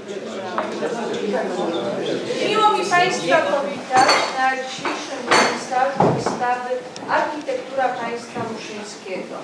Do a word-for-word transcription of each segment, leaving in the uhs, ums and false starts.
Miło mi Państwa powitać na dzisiejszym wystawie wystawy Architektura Państwa Muszyńskiego.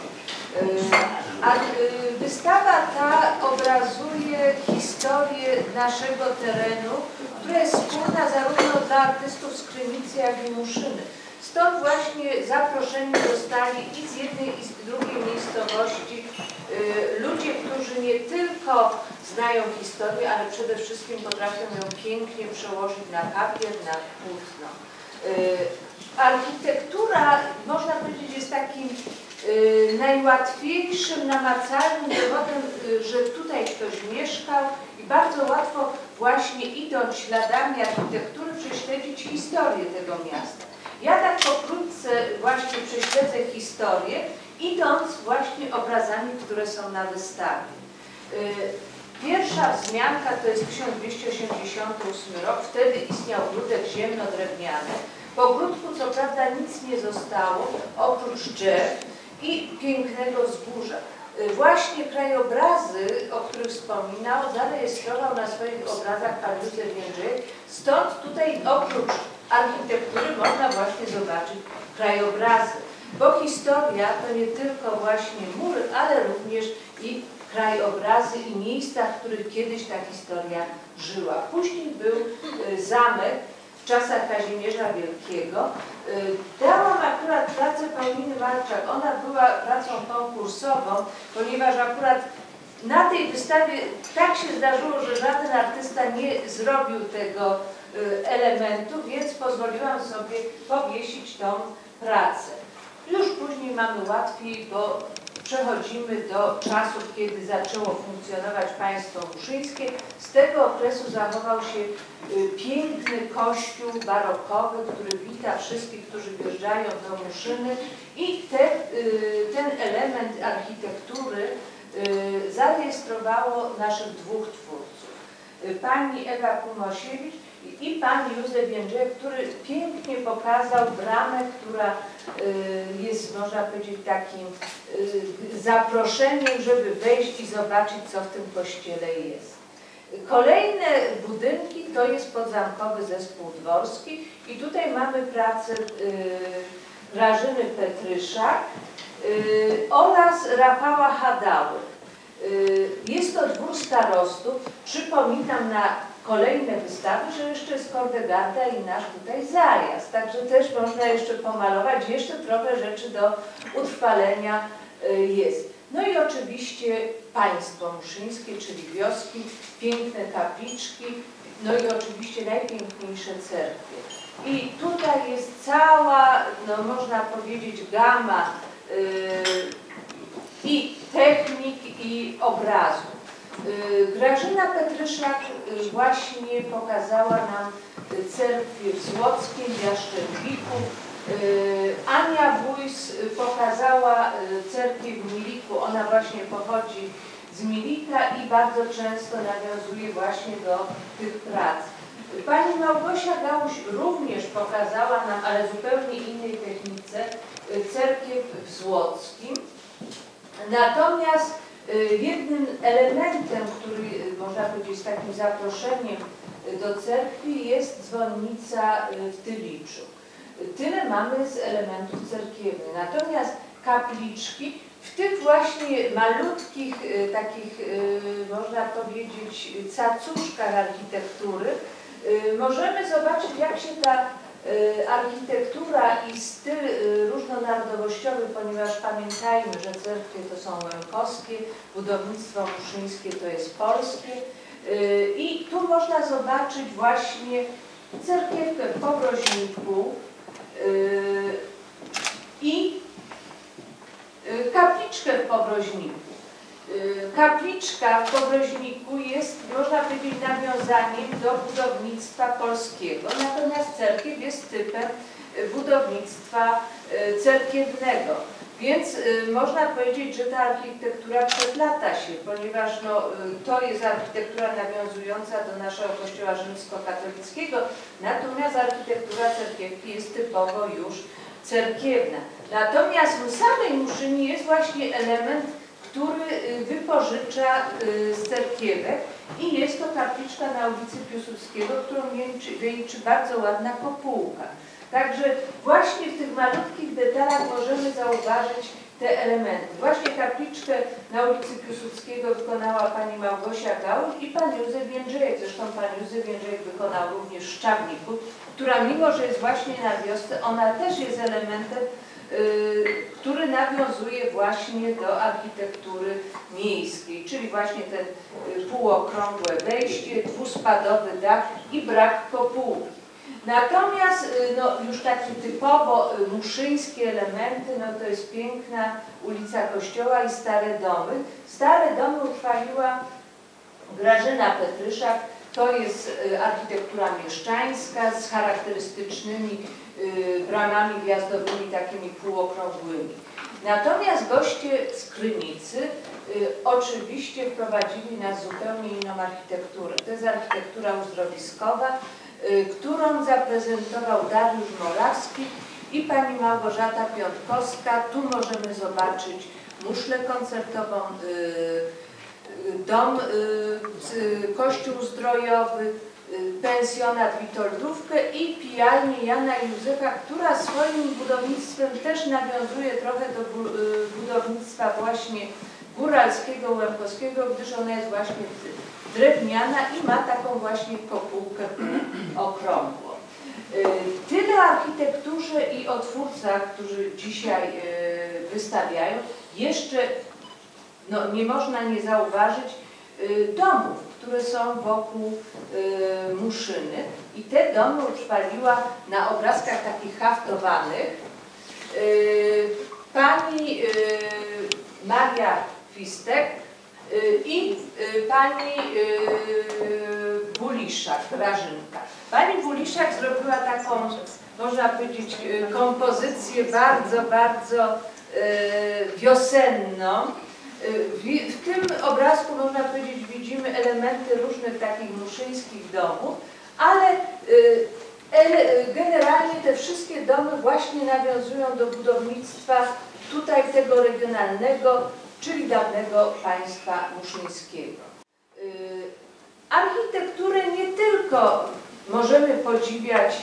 Wystawa ta obrazuje historię naszego terenu, która jest wspólna zarówno dla artystów z Krynicy, jak i Muszyny. Stąd właśnie zaproszeni zostali i z jednej, i z drugiej miejscowości ludzie, którzy nie tylko znają historię, ale przede wszystkim potrafią ją pięknie przełożyć na papier, na płótno. Architektura, można powiedzieć, jest takim najłatwiejszym, namacalnym dowodem, że tutaj ktoś mieszkał i bardzo łatwo właśnie idąc śladami architektury prześledzić historię tego miasta. Ja tak pokrótce właśnie prześledzę historię, idąc właśnie obrazami, które są na wystawie. Pierwsza wzmianka to jest tysiąc dwieście osiemdziesiąty ósmy rok, wtedy istniał ogródek ziemno-drewniany. Po ogródku co prawda nic nie zostało, oprócz drzew i pięknego wzgórza. Właśnie krajobrazy, o których wspominał, zarejestrował na swoich obrazach pan Józef Jędrzejek. Stąd tutaj oprócz architektury można właśnie zobaczyć krajobrazy. Bo historia to nie tylko właśnie mury, ale również i krajobrazy i miejsca, w których kiedyś ta historia żyła. Później był zamek w czasach Kazimierza Wielkiego. Dałam akurat pracę Pauliny Marczak. Ona była pracą konkursową, ponieważ akurat na tej wystawie tak się zdarzyło, że żaden artysta nie zrobił tego elementu, więc pozwoliłam sobie powiesić tą pracę. Już później mamy łatwiej, bo przechodzimy do czasów, kiedy zaczęło funkcjonować państwo muszyńskie. Z tego okresu zachował się piękny kościół barokowy, który wita wszystkich, którzy wjeżdżają do Muszyny i te, ten element architektury zarejestrowało naszych dwóch twórców. Pani Ewa Kumosiewicz i pan Józef Jędrzejek, który pięknie pokazał bramę, która jest, można powiedzieć, takim zaproszeniem, żeby wejść i zobaczyć, co w tym kościele jest. Kolejne budynki to jest podzamkowy zespół dworski i tutaj mamy pracę Grażyny Petryszak oraz Rafała Hadały. Jest to dwór starostów. Przypominam na kolejne wystawy, że jeszcze jest Kordegarda i nasz tutaj zajazd. Także też można jeszcze pomalować, jeszcze trochę rzeczy do utrwalenia jest. No i oczywiście państwo muszyńskie, czyli wioski, piękne kapliczki, no i oczywiście najpiękniejsze cerkwie. I tutaj jest cała, no można powiedzieć, gama yy, i technik, i obrazu. Grażyna Petryszak właśnie pokazała nam cerkwie w Złockiem, w Jaszczębiku. Ania Wójs pokazała cerkiew w Miliku. Ona właśnie pochodzi z Milika i bardzo często nawiązuje właśnie do tych prac. Pani Małgosia Gałuś również pokazała nam, ale zupełnie innej technice, cerkiew w Złockim. Natomiast jednym elementem, który można powiedzieć jest takim zaproszeniem do cerkwi, jest dzwonnica w Tyliczu. Tyle mamy z elementów cerkiewnych. Natomiast kapliczki w tych właśnie malutkich, takich można powiedzieć cacuszkach architektury możemy zobaczyć, jak się ta architektura i styl różnonarodowościowy, ponieważ pamiętajmy, że cerkwie to są łękowskie, budownictwo muszyńskie to jest polskie i tu można zobaczyć właśnie cerkiewkę w Pobroźniku i kapliczkę w Pobroźniku. Kapliczka w Pobroźniku jest, można powiedzieć, nawiązaniem do budownictwa polskiego, natomiast cerkiew jest typem budownictwa cerkiewnego. Więc można powiedzieć, że ta architektura przeplata się, ponieważ no, to jest architektura nawiązująca do naszego kościoła rzymskokatolickiego, natomiast architektura cerkiewki jest typowo już cerkiewna. Natomiast w samej Muszynie jest właśnie element, który wypożycza z cerkiewek I jest to kapliczka na ulicy Piłsudskiego, którą wieńczy, wieńczy bardzo ładna kopułka. Także właśnie w tych malutkich detalach możemy zauważyć te elementy. Właśnie kapliczkę na ulicy Piłsudskiego wykonała pani Małgosia Gauś i pan Józef Jędrzejek. Zresztą pan Józef Jędrzejek wykonał również w Szczawniku, która mimo, że jest właśnie na wiosce, ona też jest elementem, yy, który nawiązuje właśnie do architektury miejskiej, czyli właśnie ten yy, półokrągłe wejście, dwuspadowy dach i brak kopułki. Natomiast no, już takie typowo muszyńskie elementy, no to jest piękna ulica Kościoła i stare domy. Stare domy utrwaliła Grażyna Petryszak. To jest architektura mieszczańska z charakterystycznymi bramami wjazdowymi, takimi półokrągłymi. Natomiast goście z Krynicy oczywiście wprowadzili nas zupełnie inną architekturę. To jest architektura uzdrowiskowa, którą zaprezentował Dariusz Morawski i pani Małgorzata Piątkowska. Tu możemy zobaczyć muszlę koncertową, dom, kościół zdrojowy, pensjonat Witoldówkę i pijalnię Jana Józefa, która swoim budownictwem też nawiązuje trochę do budownictwa właśnie góralskiego, łempowskiego, gdyż ona jest właśnie drewniana i ma taką właśnie kopułkę okrągłą. Tyle o architekturze i o twórcach, którzy dzisiaj wystawiają. Jeszcze no, nie można nie zauważyć domów, które są wokół Muszyny. I te domy utrwaliła na obrazkach takich haftowanych pani Maria Fistek i pani Wuliszak, Grażynka. Pani Wuliszak zrobiła taką, można powiedzieć, kompozycję bardzo, bardzo wiosenną. W tym obrazku, można powiedzieć, widzimy elementy różnych takich muszyńskich domów, ale generalnie te wszystkie domy właśnie nawiązują do budownictwa tutaj tego regionalnego, czyli dawnego państwa muszyńskiego. Architekturę nie tylko możemy podziwiać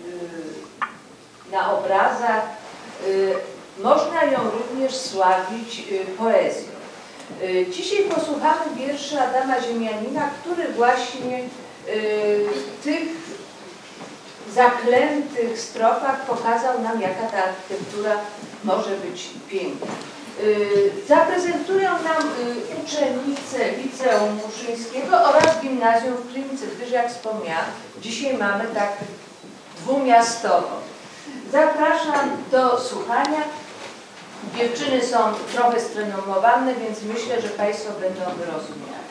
na obrazach, można ją również sławić poezją. Dzisiaj posłuchamy wierszy Adama Ziemianina, który właśnie w tych zaklętych strofach pokazał nam, jaka ta architektura może być piękna. Zaprezentują nam uczennice Liceum Muszyńskiego oraz Gimnazjum w Krynicy, gdyż jak wspomniałam, dzisiaj mamy tak dwumiastowo. Zapraszam do słuchania. Dziewczyny są trochę strenowane, więc myślę, że Państwo będą wyrozumiali.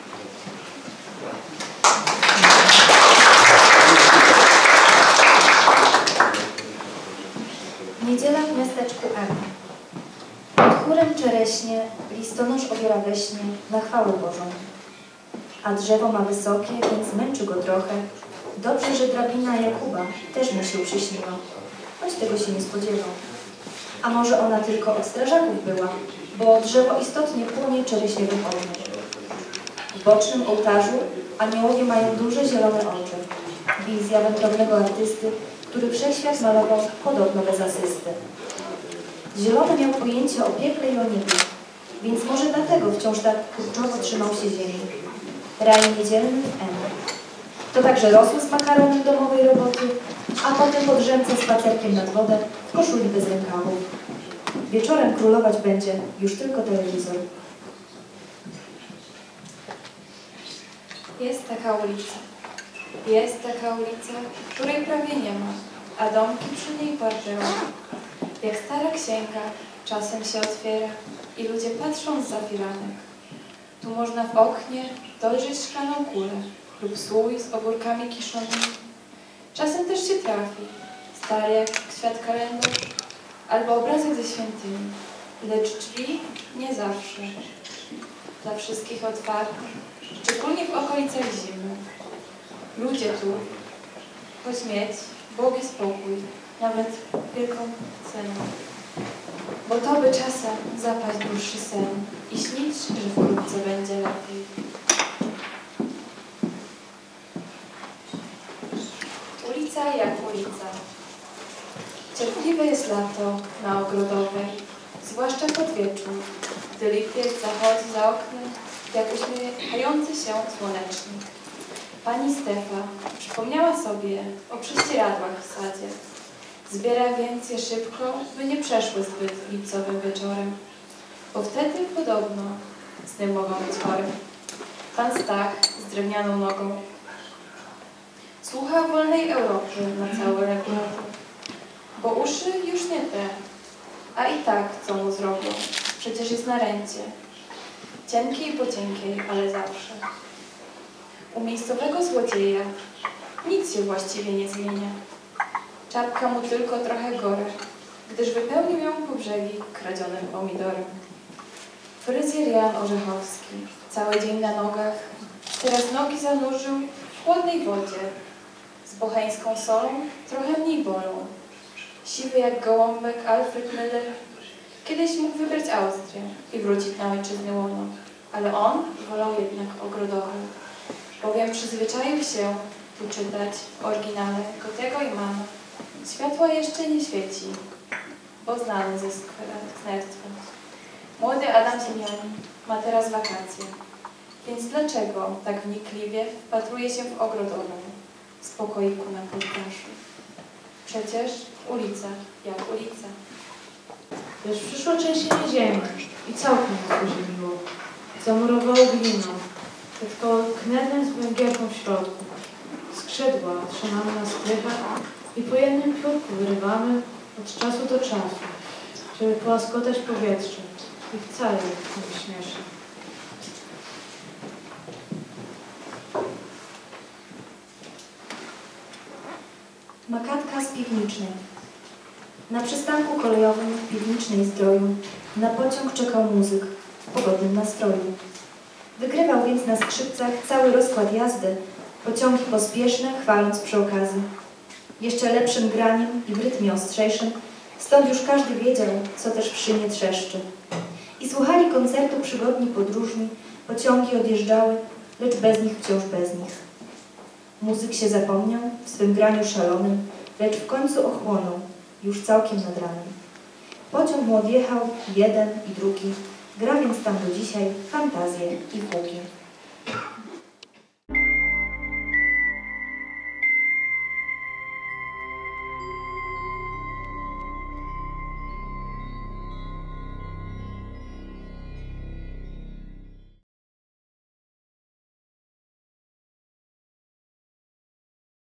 Niedziela w miasteczku M. Pod chórem czereśnie listonosz obiera we śnie na chwałę Bożą. A drzewo ma wysokie, więc męczy go trochę. Dobrze, że drabina Jakuba też mu się przyśniła, choć tego się nie spodziewał. A może ona tylko od strażaków była, bo drzewo istotnie płonie czereśniowym ogniem. W bocznym ołtarzu aniołowie mają duże zielone oczy. Wizja wędrownego artysty, który wszechświat malował podobno bez asysty. Zielony miał pojęcie o piekle i o niebie, więc może dlatego wciąż tak kurczowo trzymał się ziemi. Raj niedzielny w M. To także rosół z makaronem domowej roboty, a potem po drzemce spacerkiem nad wodę w koszuli bez rękawów. Wieczorem królować będzie już tylko telewizor. Jest taka ulica. Jest taka ulica, której prawie nie ma, a domki przy niej parzyły. Jak stara księga, czasem się otwiera i ludzie patrzą zza firanek. Tu można w oknie dojrzeć szklaną kulę lub słój z ogórkami kiszonymi. Czasem też się trafi, stary jak świat kalendarz, albo obrazek ze świątyni, lecz drzwi nie zawsze. Dla wszystkich otwarte, szczególnie w okolicach zimy. Ludzie tu, choć mieć błogi spokój, nawet wielką cenę. Bo to by czasem zapaść dłuższy sen i śnić, że wkrótce będzie lepiej. ulica jak ulica. Cierpliwe jest lato na Ogrodowej, zwłaszcza pod wieczór, gdy lipiec zachodzi za oknem jak uśmiechający się słonecznik. Pani Stefa przypomniała sobie o prześcieradłach w sadzie. Zbiera więc je szybko, by nie przeszły zbyt lipcowym wieczorem, bo wtedy podobno sny mogą być chore. Pan Stach z drewnianą nogą słucha wolnej Europy na cały regulator, bo uszy już nie te, a i tak co mu zrobią, przecież jest na rencie. Cienkiej po cienkiej, ale zawsze. U miejscowego złodzieja nic się właściwie nie zmienia. Czapka mu tylko trochę gore, gdyż wypełnił ją po brzegi kradzionym pomidorem. Fryzjer Jan Orzechowski, cały dzień na nogach, teraz nogi zanurzył w chłodnej wodzie. Z bocheńską solą trochę mniej bolą. Siwy jak gołąbek Alfred Miller kiedyś mógł wybrać Austrię i wrócić na ojczyznę łono, ale on wolał jednak Ogrodową, bowiem przyzwyczaił się tu czytać w oryginale Goethego i Manna. Światła jeszcze nie świeci, bo znany ze sknerstwa. Młody Adam Ziemianin ma teraz wakacje, więc dlaczego tak wnikliwie wpatruje się w Ogrodową, w spokoiku na poddaszu? Przecież ulica jak ulica. Lecz przyszło trzęsienie ziemi i całkiem nas poziemiło. Zamurowało gliną, zatkało knedem z węgierką w środku. Skrzydła trzymamy na strychach i po jednym piórku wyrywamy od czasu do czasu, żeby połaskotać powietrze i wcale nie wyśmieszy. Makatka z piwnicznej. Na przystanku kolejowym w piwnicznej Zdroju na pociąg czekał muzyk w pogodnym nastroju. Wygrywał więc na skrzypcach cały rozkład jazdy, pociągi pospieszne chwaląc przy okazji. Jeszcze lepszym graniem i w rytmie ostrzejszym, stąd już każdy wiedział, co też w szynie trzeszczy. I słuchali koncertu przygodni podróżni, pociągi odjeżdżały, lecz bez nich wciąż bez nich. Muzyk się zapomniał w swym graniu szalonym, lecz w końcu ochłonął, już całkiem nad ranem. Pociąg mu odjechał jeden i drugi, gra więc tam do dzisiaj fantazje i fugi.